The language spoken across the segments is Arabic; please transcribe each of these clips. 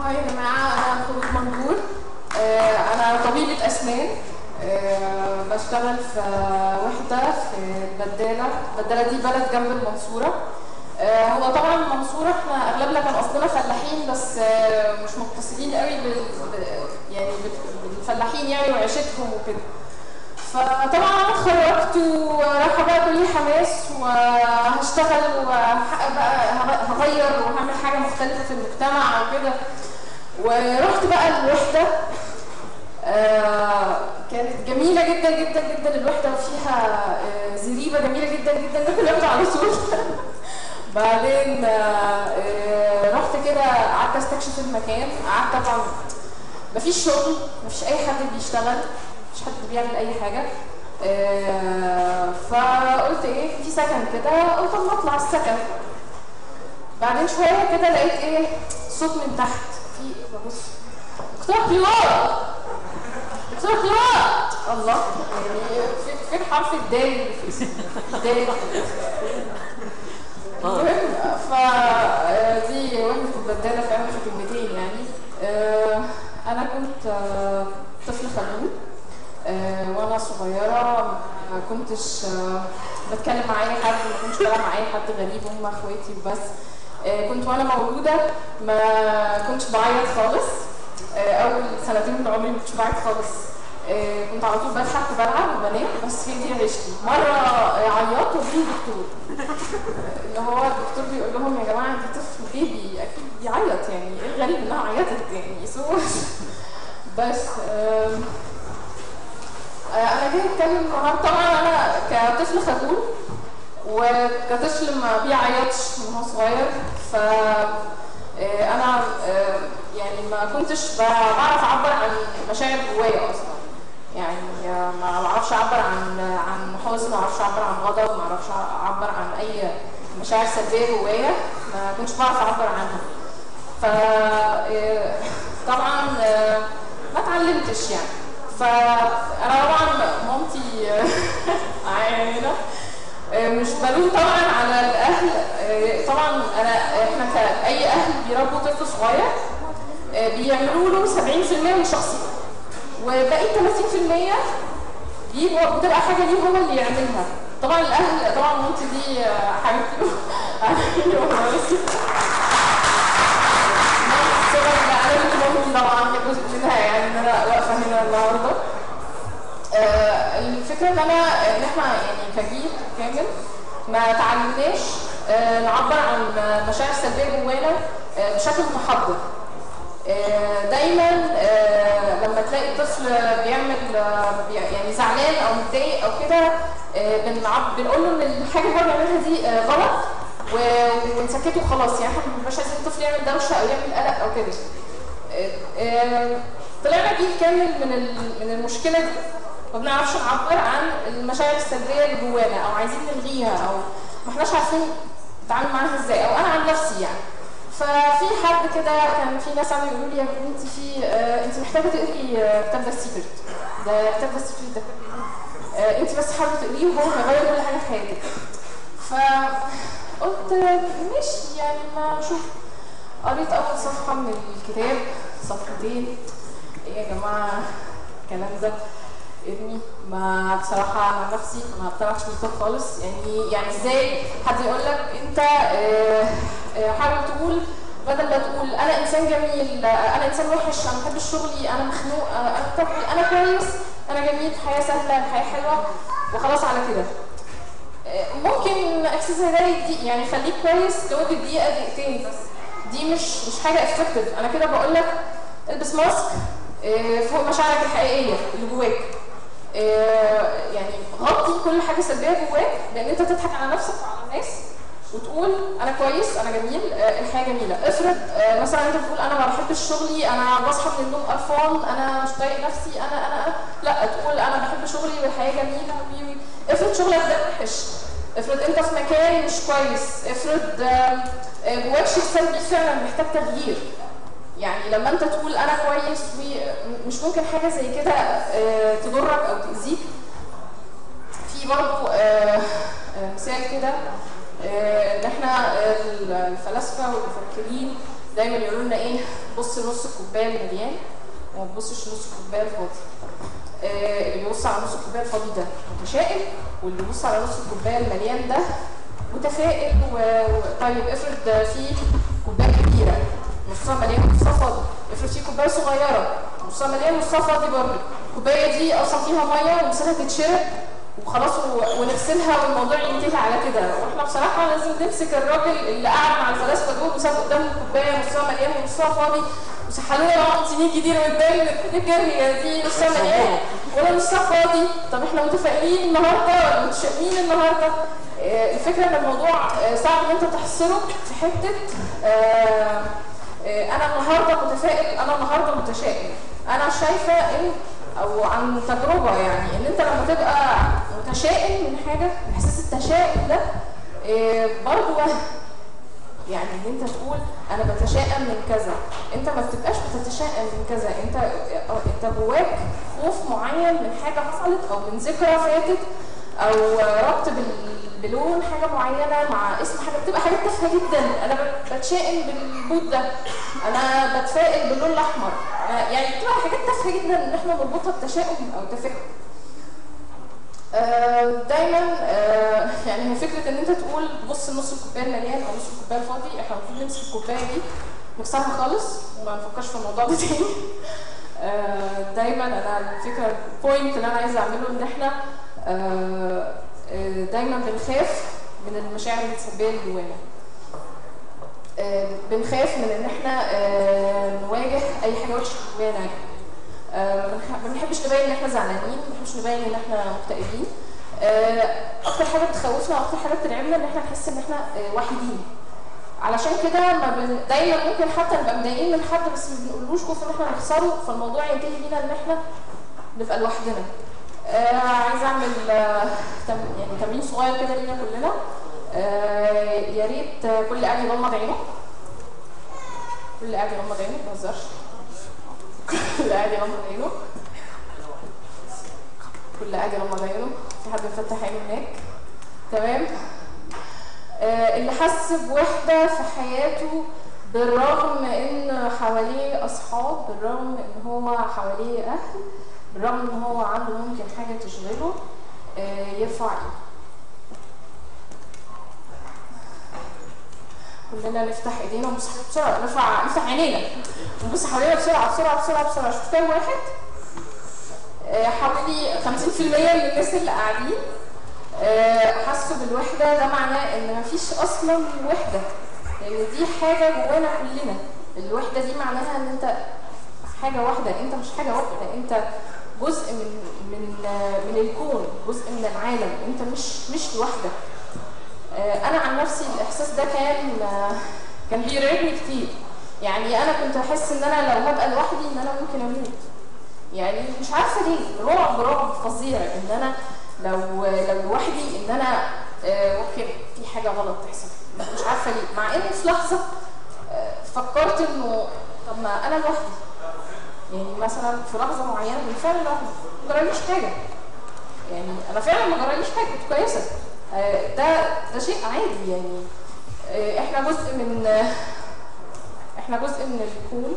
هاي يا جماعة، أنا خلود منجور. أنا طبيبة أسنان. بشتغل في وحدة في البدالة. البدالة دي بلد جنب المنصورة. هو طبعا المنصورة احنا أغلبنا كان أصلنا فلاحين، بس مش متصلين قوي بالفلاحين يعني وعيشتهم وكده. فطبعا انا اتخرجت ورايحه بقى كلي حماس وهشتغل وهحقق بقى، هغير وهعمل حاجه مختلفه في المجتمع وكده. ورحت بقى الوحده. كانت جميله جدا جدا جدا الوحده، وفيها زريبه جميله جدا جدا ناكل ياخدوا على طول. بعدين رحت كده قعدت استكشف المكان. قعدت طبعا مفيش شغل، مفيش اي حد بيشتغل، مش حد بيعمل اي حاجه. فقلت ايه، في سكن كده، قلت اما اطلع السكن. بعدين شويه كده لقيت ايه، صوت من تحت. في ايه؟ ببص، دكتور حوار، دكتور حوار. الله، يعني فين حرف الدال في اسمي؟ الدال. المهم، فدي وهمة البدالة فعلا في كلمتين يعني. انا كنت طفل خلوق. وانا صغيره ما كنتش بتكلم مع اي حد، ما كنتش بلعب مع اي حد غريب، هم اخواتي وبس. كنت وانا مولوده ما كنتش بعيط خالص. اول سنتين من عمري ما كنتش بعيط خالص. كنت على طول بضحك وبلعب وبنام، بس هي دي عيشتي. مره عيطت وجه الدكتور، اللي هو الدكتور بيقول لهم يا جماعه دي طفل بيبي اكيد بيعيط، يعني ايه الغريب انها عيطت يعني بس انا جاي اتكلم النهارده. طبعا انا كطفل خجول وكطفل ما بيعيطش من هو صغير، ف انا يعني ما كنتش بعرف اعبر عن مشاعر جوايا اصلا. يعني ما بعرفش اعبر عن حزن، ما بعرفش اعبر عن غضب، ما بعرفش اعبر عن اي مشاعر سلبيه جوايا، ما كنتش بعرف اعبر عنها. ف طبعا ما اتعلمتش يعني. فانا طبعا مامتي عيانه. مش بلوم طبعا على الاهل. طبعا احنا كاي اهل بيربوا طفل صغير بيعملوا له 70% من شخصيته، وباقي 30% بتبقى حاجه ليه هو اللي يعملها. طبعا الاهل، طبعا مامتي دي حبيبتي انا كنت مامتي طبعا جزء منها، يعني ان انا واقفه هنا النهارده. الفكره ان احنا يعني كجيل كامل ما تعلمناش نعبر عن مشاعر سلبيه جوانا بشكل متحضر. دايما لما تلاقي طفل بيعمل يعني زعلان او متضايق او كده، بنقول له ان الحاجه اللي هو بيعملها دي غلط ونسكته وخلاص. يعني احنا مش عايزين الطفل يعمل دوشه او يعمل قلق او كده. طلعنا جيل كامل من المشكله دي، ما بنعرفش نعبر عن المشاعر السلبيه اللي جوانا، او عايزين نلغيها، او ما احناش عارفين نتعامل معاها ازاي. او انا عن نفسي يعني، ففي حد كده كان في ناس عم يقولوا لي يا بنتي في انت محتاجه تقري كتاب ذا سيكريت. ده كتاب ذا سيكريت ده انت بس حابه تقريه وهو هيغير كل حاجه في حياتك. فقلت ماشي يعني، ما اشوف. قريت اول صفحه من الكتاب، صفحتين. ايه يا جماعه الكلام ده؟ ابني ما بصراحه انا نفسي ما اقتنعتش بالكتاب خالص. يعني ازاي حد يقول لك انت حاول تقول، بدل ما تقول انا انسان جميل، انا انسان وحش، انا ما بحبش شغلي، انا مخنوق، انا كويس، انا جميل، الحياه سهله، الحياه حلوه، وخلاص على كده. ممكن احساس ده يعني يخليك كويس لمده دقيقه دقيقتين، بس دي مش حاجه افكتيف. انا كده بقول لك البس ماسك فوق مشاعرك الحقيقيه اللي جواك. يعني غطي كل حاجه سلبيه جواك بان انت تضحك على نفسك وعلى الناس وتقول انا كويس، انا جميل، الحياه جميله. افرض مثلا انت بتقول انا ما بحبش شغلي، انا بصحى من النوم قرفان، انا مش طايق نفسي، انا لا، تقول انا بحب شغلي والحياه جميله. افرض شغلك ده وحش، افرض انت في مكان مش كويس، افرض جواك شيء سلبي فعلا محتاج تغيير. يعني لما انت تقول انا كويس، مش ممكن حاجه زي كده تضرك او تاذيك. في برضه مثال كده، ان احنا الفلاسفه والمفكرين دايما يقولوا لنا ايه، بص نص الكوبايه المليان وما تبصش نص الكوبايه الفاضي. اللي بيبص على نص الكوبايه الفاضي ده متشائم، واللي بيبص على نص الكوبايه المليان ده متفائل. طيب افرض في كوبايه كبيره نصها مليان ونصها فاضي، افرض في كوبايه صغيره نصها مليان ونصها فاضي برضه، الكوبايه دي اصلا فيها ميه ونسيبها تتشرب وخلاص ونغسلها والموضوع ينتهي على كده. واحنا بصراحه لازم نمسك الراجل اللي قاعد مع الفلاسفه دول وساب قدامه كوبايه نصها مليان ونصها فاضي وسحلونا معاهم سنين كتير قدام، نفتكر هي دي نصها مليان ولا نصها فاضي؟ طب احنا متفائلين النهارده ولا متشائمين النهارده؟ الفكره ان الموضوع صعب ان انت تحصره في حته انا النهارده متفائل انا النهارده متشائم. انا شايفه ان او عن تجربه يعني ان انت لما تبقى متشائم من حاجه، احساس التشاؤم ده برضه يعني ان انت تقول انا بتشائم من كذا، انت ما بتبقاش بتتشائم من كذا، انت جواك خوف معين من حاجه حصلت او من ذكرى فاتت او ربط بلون حاجه معينه مع اسم حاجه، بتبقى حاجات تافهه جدا. انا بتشائم بالبوت ده، انا بتفائل باللون الاحمر، يعني بتبقى حاجات تافهه جدا ان احنا نربطها بتشاؤم او تفاؤل. دايما يعني هو فكره ان انت تقول بص نص الكوبايه المليان او نص الكوبايه الفاضي، احنا المفروض نمسك الكوبايه دي نكسرها خالص وما نفكرش في الموضوع ده تاني. دايما انا الفكره البوينت اللي انا عايزه اعمله ان احنا دايما بنخاف من المشاعر السلبيه اللي جوانا. بنخاف من ان احنا نواجه اي حاجه وحشه جوانا. ما بنحبش نبين ان احنا زعلانين، ما بنحبش نبين ان احنا مكتئبين. اكتر حاجه بتخوفنا واكتر حاجه بترعبنا ان احنا نحس ان احنا وحيدين. علشان كده دايما ممكن حتى نبقى مضايقين من حد بس ما بنقولوش خوف ان احنا نخسره، فالموضوع ينتهي بينا ان احنا نبقى لوحدنا. عايزه اعمل يعني تمرين صغير كده لينا كلنا. يا ريت كل قاعد يغمض عينه، كل قاعد يغمض عينه، ما تهزرش، كل قاعد يغمض عينه، كل قاعد يغمض عينه. في حد مفتح عينه هناك؟ تمام. اللي حس بوحده في حياته بالرغم ان حواليه اصحاب، بالرغم ان هو حواليه اهل، بالرغم ان هو عنده ممكن حاجه تشغله، يرفع ايده. كلنا نفتح ايدينا ونبص بسرعه، نفتح عينينا ونبص حوالينا بسرعه بسرعه بسرعه بسرعه. شوف كام واحد؟ حوالي 50% من الناس اللي قاعدين حسوا بالوحده. ده معناه ان مفيش اصلا وحده، لان دي حاجه جوانا كلنا. الوحده دي معناها ان انت حاجه واحده، انت مش حاجه واحده، انت جزء من الكون، جزء من العالم، انت مش لوحدك. انا عن نفسي الاحساس ده كان بيرعبني كتير. يعني انا كنت احس ان انا لو هبقى لوحدي ان انا ممكن اموت، يعني مش عارفه ليه، رعب فظيع ان انا لو لوحدي ان انا ممكن في حاجه غلط تحصل، مش عارفه ليه. مع ان في لحظه فكرت انه طب ما انا لوحدي، يعني مثلا في لحظه معينه بالفعل لوحدي ما جراليش حاجه، يعني انا فعلا ما جراليش حاجه، كنت كويسه. ده شيء عادي. يعني احنا جزء من الكون.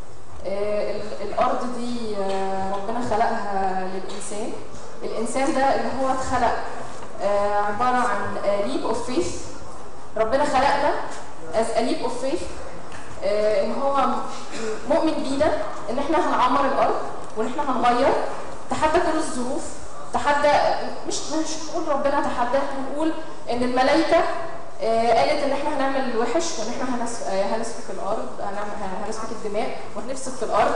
الارض دي ربنا خلقها للانسان. الانسان ده اللي هو اتخلق عباره عن leap of faith. ربنا خلقنا as a leap of faith، ان هو مؤمن بينا ان احنا هنعمر الارض وان احنا هنغير تحدى كل الظروف. تحدى مش نقول ربنا تحدى، هنقول ان الملائكه قالت ان احنا هنعمل الوحش وان احنا هنسفك الارض، هنسفك الدماء وهنفسد في الارض.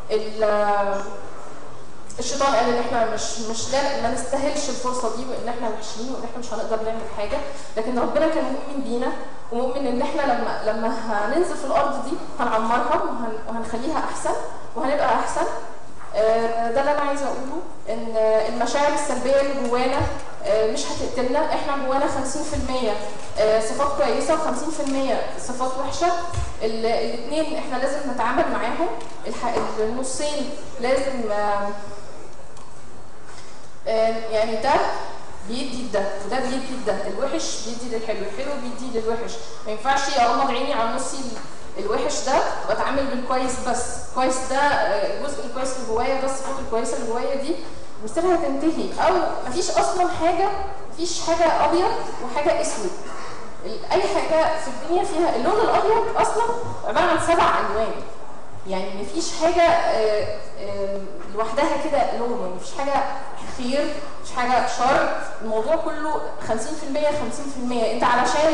الشيطان قال ان احنا ما نستاهلش الفرصه دي، وان احنا وحشين وان احنا مش هنقدر نعمل حاجه. لكن ربنا كان مؤمن بينا ومؤمن ان احنا لما هننزل في الارض دي هنعمرها وهنخليها احسن وهنبقى احسن. ده اللي انا عايزه اقوله، ان المشاعر السلبيه اللي جوانا مش هتقتلنا. احنا جوانا 50% صفات كويسه و50% صفات وحشه. الاثنين احنا لازم نتعامل معاهم. النصين لازم يعني ده بيدي ده وده بيدي ده، الوحش بيدي للحلو، الحلو بيدي للوحش. ما ينفعش اغمض عيني على نصي الوحش ده واتعامل بالكويس بس. كويس ده الجزء الكويس اللي جوايا، ده الصفات الكويسه اللي جوايا دي مصيرها تنتهي. او مفيش اصلا حاجه، مفيش حاجه ابيض وحاجه اسود. اي حاجه في الدنيا فيها اللون الابيض اصلا عباره عن 7 الوان. يعني مفيش حاجه لوحدها كده لون، يعني مفيش حاجه خير مفيش حاجه شر. الموضوع كله 50% 50%. انت علشان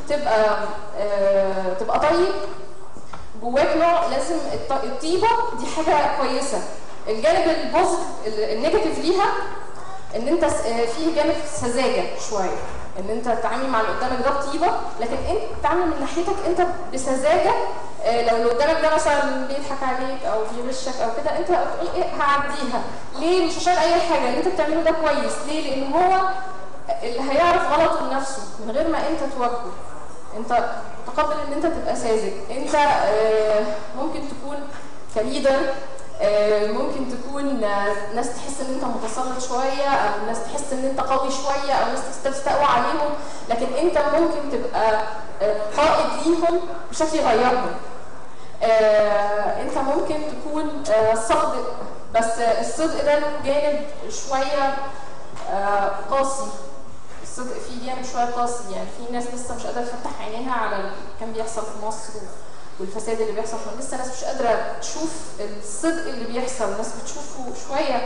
تبقى طيب جواك نوع، لازم الطيبه دي حاجه كويسه. الجانب البوزيتيف النيجاتيف ليها ان انت فيه جانب سذاجه شويه، ان انت تتعامل مع اللي قدامك ده بطيبه، لكن انت تتعامل من ناحيتك انت بسذاجه. لو اللي قدامك ده مثلا بيضحك عليك او بيغشك او كده، انت بتقول ايه هعديها. ليه؟ مش عشان اي حاجه، اللي انت بتعمله ده كويس. ليه؟ لان هو اللي هيعرف غلطه لنفسه من غير ما انت تواجهه. انت متقبل ان انت تبقى ساذج. انت ممكن تكون كليدر، ممكن تكون ناس تحس ان انت متسلط شويه، او ناس تحس ان انت قوي شويه، او ناس تستقوى عليهم، لكن انت ممكن تبقى قائد ليهم بشكل يغيرهم. انت ممكن تكون صادق، بس الصدق ده له جانب شويه قاسي. الصدق فيه جانب شويه قاسي. يعني في ناس لسه مش قادره تفتح عينيها على اللي كان بيحصل في مصر والفساد اللي بيحصل. لسه ناس مش قادره تشوف الصدق اللي بيحصل. ناس بتشوفه شويه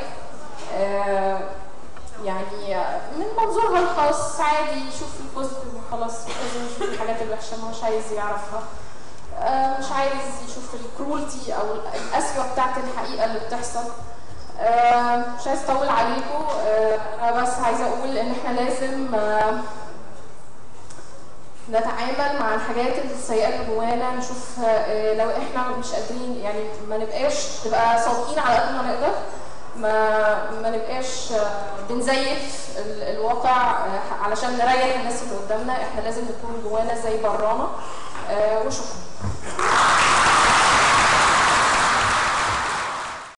يعني من منظورها الخاص، عادي يشوف البوزيتيف وخلاص، مش لازم يشوف الحاجات الوحشه، ما هوش عايز يعرفها. مش عايز يشوف الكرولتي او القسوه بتاعت الحقيقه اللي بتحصل. مش عايز اطول عليكم. انا بس عايزه اقول ان احنا لازم نتعامل مع الحاجات السيئه اللي جوانا، نشوف لو احنا مش قادرين، يعني ما نبقاش نبقى صادقين على قد ما نقدر، ما نبقاش بنزيف الواقع علشان نريح الناس اللي قدامنا. احنا لازم نكون جوانا زي برانا.